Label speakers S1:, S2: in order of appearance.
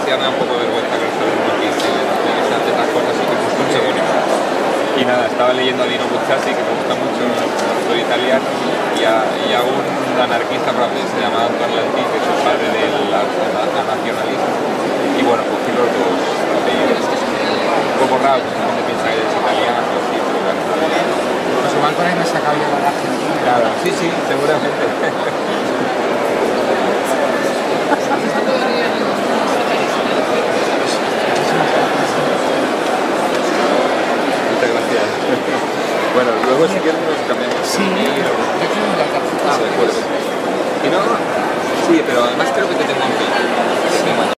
S1: ya me da un poco de vergüenza que los alumnos piensen tantas cosas y que busquen un seudónimo. Y nada, estaba leyendo a Dino Buzzati, que me gusta mucho, un autor italiano, y a un anarquista francés que se llama Antoine Lanty, que es el padre del nacionalismo. Y bueno, cogí los dos apellidos. Un poco raro, que mucha gente piensa que es italiano, así, pero bueno,
S2: Pues igual por ahí me saca yo la Argentina.
S1: claro, sí, sí, seguramente. Muchas gracias. Bueno, luego si quieres nos cambiamos.
S2: Sí, yo creo que la tarjeta.
S1: De acuerdo. Si no, sí, pero además creo que te tengo en pie.